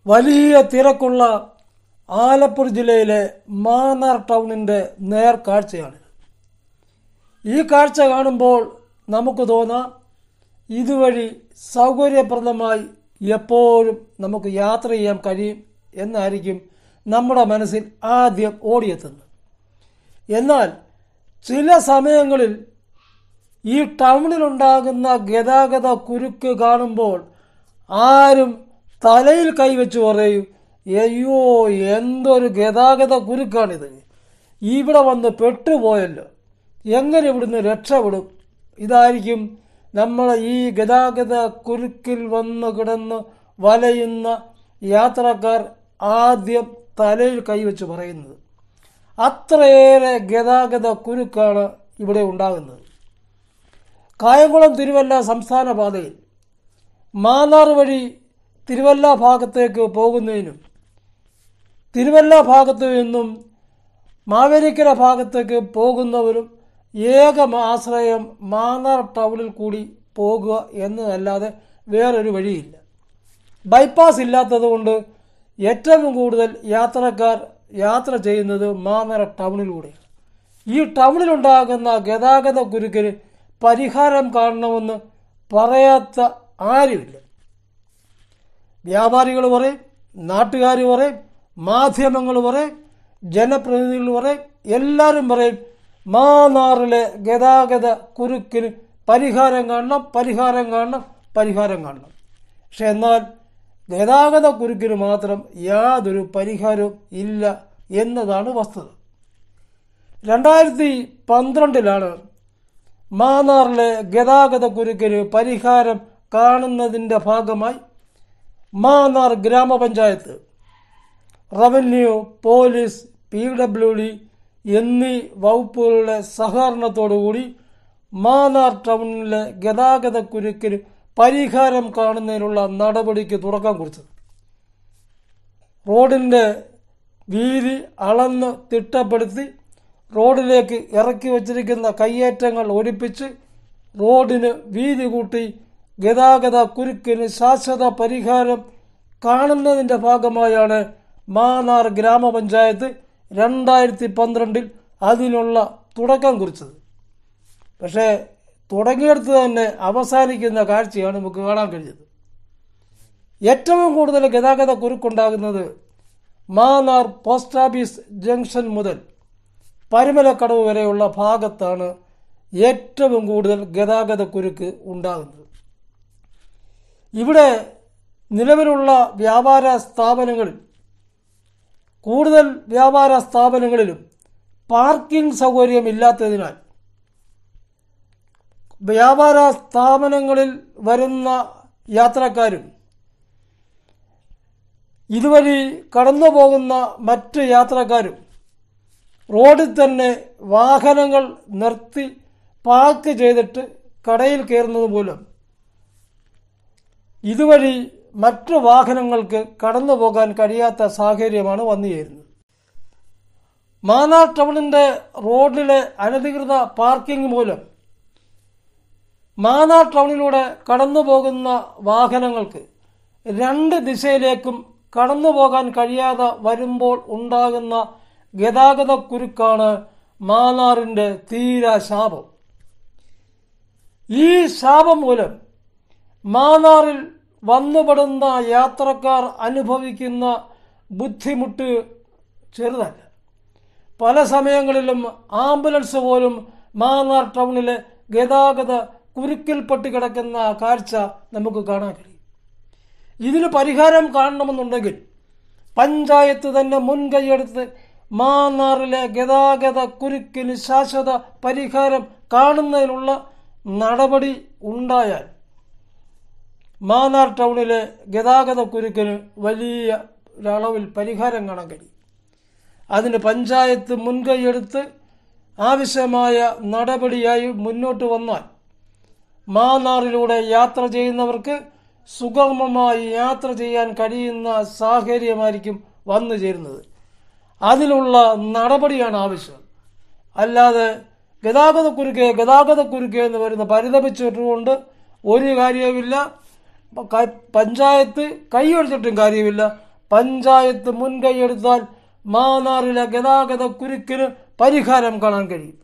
വലിയ തിരക്കുള്ള ആലപ്പുഴ ജില്ലയിലെ മാന്നാർ ടൗണിൻ്റെ നേർക്കാഴ്ചയാണ്. ഈ കാഴ്ച കാണുമ്പോൾ നമുക്ക് തോന്നാം ഇതുവഴി സൗകര്യപ്രദമായി എപ്പോഴും നമുക്ക് യാത്ര ചെയ്യാൻ കഴിയും എന്നായിരിക്കും നമ്മുടെ മനസ്സിൽ ആദ്യം ഓടിയെത്തുന്നത്. എന്നാൽ ചില സമയങ്ങളിൽ ഈ ടൗണിലുണ്ടാകുന്ന ഗതാഗത കുരുക്ക് കാണുമ്പോൾ ആരും തലയിൽ കൈവച്ച് പറയും, അയ്യോ എന്തൊരു ഗതാഗത കുരുക്കാണിത്, ഇവിടെ വന്ന് പെട്ടുപോയല്ലോ, എങ്ങനെ ഇവിടുന്ന് രക്ഷപ്പെടും? ഇതായിരിക്കും നമ്മൾ ഈ ഗതാഗത കുരുക്കിൽ വന്ന് കിടന്ന് വലയുന്ന യാത്രക്കാർ ആദ്യം തലയിൽ കൈവച്ച് പറയുന്നത്. അത്രയേറെ ഗതാഗത കുരുക്കാണ് ഇവിടെ ഉണ്ടാകുന്നത്. കായംകുളം തിരുവല്ല സംസ്ഥാന പാതയിൽ മാന്നാർ വഴി തിരുവല്ല ഭാഗത്തേക്ക് പോകുന്നതിനും തിരുവല്ല ഭാഗത്തു നിന്നും മാവേലിക്കര ഭാഗത്തേക്ക് പോകുന്നവരും ഏക ആശ്രയം മാന്നാർ ടൗണിൽ കൂടി പോകുക എന്നതല്ലാതെ വേറൊരു വഴിയില്ല. ബൈപ്പാസ് ഇല്ലാത്തതുകൊണ്ട് ഏറ്റവും കൂടുതൽ യാത്രക്കാർ യാത്ര ചെയ്യുന്നത് മാന്നാർ ടൗണിലൂടെയാണ്. ഈ ടൗണിലുണ്ടാകുന്ന ഗതാഗത കുരുക്കിന് പരിഹാരം കാണണമെന്ന് പറയാത്ത ആരുമില്ല. വ്യാപാരികൾ പറയും, നാട്ടുകാർ പറയും, മാധ്യമങ്ങൾ പറയും, ജനപ്രതിനിധികൾ പറയും, എല്ലാവരും പറയും മാന്നാറിലെ ഗതാഗത കുരുക്കിന് പരിഹാരം കാണണം, പരിഹാരം കാണണം, പരിഹാരം കാണണം. പക്ഷെ എന്നാൽ ഗതാഗത കുരുക്കിന് മാത്രം യാതൊരു പരിഹാരവും ഇല്ല എന്നതാണ് വസ്തുത. 2012 മാന്നാറിലെ ഗതാഗത കുരുക്കിന് പരിഹാരം കാണുന്നതിൻ്റെ ഭാഗമായി മാന്നാർ ഗ്രാമപഞ്ചായത്ത്, റവന്യൂ, പോലീസ്, PWD എന്നീ വകുപ്പുകളുടെ സഹകരണത്തോടുകൂടി മാന്നാർ ടൗണിലെ ഗതാഗത കുരുക്കിന് പരിഹാരം കാണുന്നതിനുള്ള നടപടിക്ക് തുടക്കം കുറിച്ചത്. റോഡിൻ്റെ വീതി അളന്ന് തിട്ടപ്പെടുത്തി റോഡിലേക്ക് ഇറക്കി വച്ചിരിക്കുന്ന കയ്യേറ്റങ്ങൾ ഒഴിപ്പിച്ച് റോഡിന് വീതി കൂട്ടി ഗതാഗത കുരുക്കിന് ശാശ്വത പരിഹാരം കാണുന്നതിൻ്റെ ഭാഗമായാണ് മാന്നാർ ഗ്രാമപഞ്ചായത്ത് 2012 അതിനുള്ള തുടക്കം കുറിച്ചത്. പക്ഷേ തുടങ്ങിയെടുത്ത് തന്നെ അവസാനിക്കുന്ന കാഴ്ചയാണ് നമുക്ക് കാണാൻ കഴിഞ്ഞത്. ഏറ്റവും കൂടുതൽ ഗതാഗത കുരുക്കുണ്ടാകുന്നത് മാന്നാർ പോസ്റ്റ് ഓഫീസ് ജംഗ്ഷൻ മുതൽ പരുമലക്കടവ് വരെയുള്ള ഭാഗത്താണ് ഏറ്റവും കൂടുതൽ ഗതാഗത കുരുക്ക് ഉണ്ടാകുന്നത്. ഇവിടെ നിലവിലുള്ള വ്യാപാര സ്ഥാപനങ്ങളിൽ കൂടുതൽ വ്യാപാര സ്ഥാപനങ്ങളിലും പാർക്കിംഗ് സൗകര്യമില്ലാത്തതിനാൽ വ്യാപാര സ്ഥാപനങ്ങളിൽ വരുന്ന യാത്രക്കാരും ഇതുവഴി കടന്നു പോകുന്ന മറ്റ് യാത്രക്കാരും റോഡിൽ തന്നെ വാഹനങ്ങൾ നിർത്തി പാർക്ക് ചെയ്തിട്ട് കടയിൽ കയറുന്നത് മൂലം ഇതുവഴി മറ്റു വാഹനങ്ങൾക്ക് കടന്നു പോകാൻ കഴിയാത്ത സാഹചര്യമാണ് വന്നു ചേരുന്നത്. മാന്നാർ ടൗണിൻ്റെ റോഡിലെ അനധികൃത പാർക്കിംഗ് മൂലം മാന്നാർ ടൗണിലൂടെ കടന്നു പോകുന്ന വാഹനങ്ങൾക്ക് 2 ദിശയിലേക്കും കടന്നു പോകാൻ കഴിയാതെ വരുമ്പോൾ ഉണ്ടാകുന്ന ഗതാഗത കുരുക്കാണ് മാന്നാറിൻ്റെ തീരാ ശാപം. ഈ ശാപം മൂലം മാന്നാറിൽ വന്നുപെടുന്ന യാത്രക്കാർ അനുഭവിക്കുന്ന ബുദ്ധിമുട്ട് ചെറുതല്ല. പല സമയങ്ങളിലും ആംബുലൻസ് പോലും മാന്നാർ ടൗണിലെ ഗതാഗത കുരുക്കിൽപ്പെട്ട് കിടക്കുന്ന കാഴ്ച നമുക്ക് കാണാൻ കഴിയും. ഇതിന് പരിഹാരം കാണണമെന്നുണ്ടെങ്കിൽ പഞ്ചായത്ത് തന്നെ മുൻകൈയെടുത്ത് മാന്നാറിലെ ഗതാഗത കുരുക്കിന് ശാശ്വത പരിഹാരം കാണുന്നതിനുള്ള നടപടി ഉണ്ടായാൽ മാന്നാർ ടൗണിലെ ഗതാഗത കുരുക്കിന് വലിയ ഒരളവിൽ പരിഹാരം കാണാൻ കഴിയും. അതിന് പഞ്ചായത്ത് മുൻകൈയെടുത്ത് ആവശ്യമായ നടപടിയായി മുന്നോട്ട് വന്നാൽ മാന്നാറിലൂടെ യാത്ര ചെയ്യുന്നവർക്ക് സുഗമമായി യാത്ര ചെയ്യാൻ കഴിയുന്ന സാഹചര്യമായിരിക്കും വന്നു ചേരുന്നത്. അതിനുള്ള നടപടിയാണ് ആവശ്യം. അല്ലാതെ ഗതാഗത കുരുക്ക് എന്ന് വരുന്ന പരിതപിച്ചിട്ടുകൊണ്ട് ഒരു കാര്യവുമില്ല. പഞ്ചായത്ത് കൈയൊഴിച്ചിട്ടും കാര്യമില്ല. പഞ്ചായത്ത് മുൻകൈയെടുത്താൽ മാന്നാറിലെ ഗതാഗത കുരുക്കിന് പരിഹാരം കാണാൻ കഴിയും.